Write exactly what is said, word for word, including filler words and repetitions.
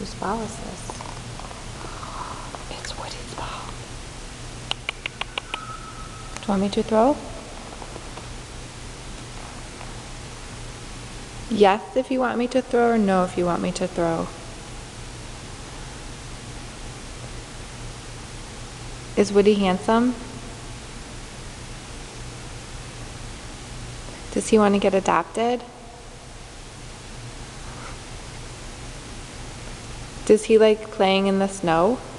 Whose ball is this? It's Woody's ball. Do you want me to throw? Yes if you want me to throw, or no if you want me to throw. Is Woody handsome? Does he want to get adopted? Does he like playing in the snow?